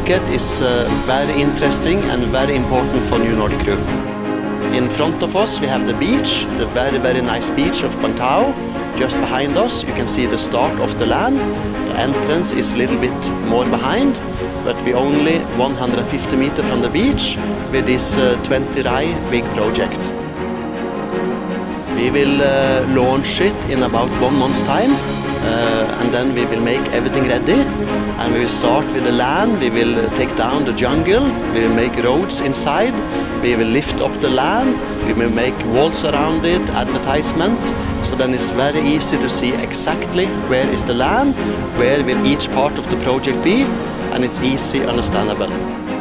market is very interesting and very important for New Nordic Group. In front of us we have the beach, the very nice beach of Bantao. Just behind us you can see the start of the land. The entrance is a little bit more behind, but we only 150 meters from the beach with this 20 rai big project. We will launch it in about 1 month's time, and then we will make everything ready. And we will start with the land, we will take down the jungle, we will make roads inside, we will lift up the land, we will make walls around it, advertisement. So then it's very easy to see exactly where is the land, where will each part of the project be, and it's easy understandable.